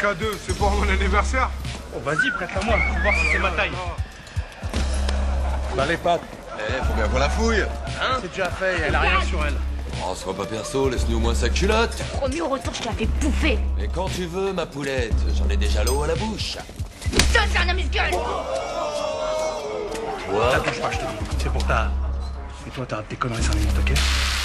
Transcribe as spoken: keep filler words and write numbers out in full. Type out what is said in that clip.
cadeau, c'est pour mon anniversaire. Oh, vas-y, prête-la-moi, faut voir si c'est ma taille. Bah les pattes. Eh, faut bien qu'on la fouille. Hein? C'est déjà fait, elle a rien sur elle. Oh, sois pas perso, laisse-nous au moins sa culotte. Promis, au retour, je te la fais bouffer. Mais quand tu veux, ma poulette, j'en ai déjà l'eau à la bouche. Putain, c'est un amuse-gueule. Toi, T'as touche pas, je te dis. C'est pour ta... Et toi, t'arrêtes tes conneries cinq minutes, ok?